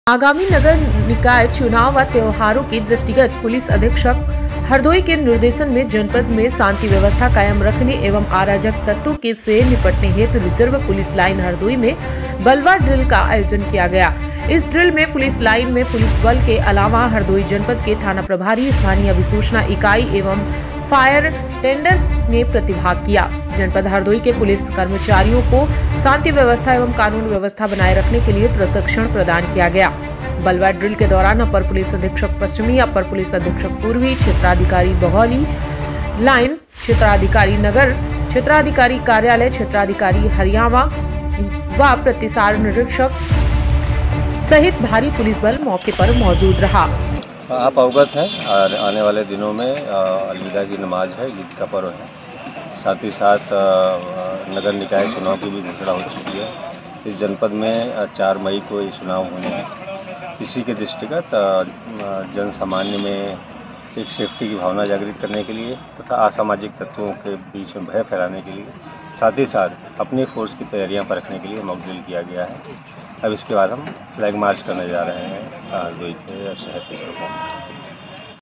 आगामी नगर निकाय चुनाव व त्योहारों के दृष्टिगत पुलिस अधीक्षक हरदोई के निर्देशन में जनपद में शांति व्यवस्था कायम रखने एवं अराजक तत्वों से निपटने हेतु रिजर्व पुलिस लाइन हरदोई में बलवा ड्रिल का आयोजन किया गया। इस ड्रिल में पुलिस लाइन में पुलिस बल के अलावा हरदोई जनपद के थाना प्रभारी, स्थानीय अभिसूचना इकाई एवं फायर टेंडर ने प्रतिभाग किया। जनपद हरदोई के पुलिस कर्मचारियों को शांति व्यवस्था एवं कानून व्यवस्था बनाए रखने के लिए प्रशिक्षण प्रदान किया गया। बलवा ड्रिल के दौरान अपर पुलिस अधीक्षक पश्चिमी, अपर पुलिस अधीक्षक पूर्वी, क्षेत्राधिकारी बघौली लाइन, क्षेत्राधिकारी नगर, क्षेत्राधिकारी कार्यालय, क्षेत्राधिकारी हरियाणा व प्रतिसार निरीक्षक सहित भारी पुलिस बल मौके पर मौजूद रहा। आप अवगत हैं और आने वाले दिनों में अलविदा की नमाज है, ईद का पर्व है। साथ ही साथ नगर निकाय चुनाव की भी घोषणा हो चुकी है। इस जनपद में 4 मई को ये चुनाव होने हैं। इसी के दृष्टिगत जन सामान्य में एक सेफ्टी की भावना जागृत करने के लिए तथा असामाजिक तत्वों के बीच में भय फैलाने के लिए, साथ ही साथ अपनी फोर्स की तैयारियां परखने के लिए मॉक ड्रिल किया गया है। अब इसके बाद हम फ्लैग मार्च करने जा रहे हैं हरदोई के शहर के सड़कों में।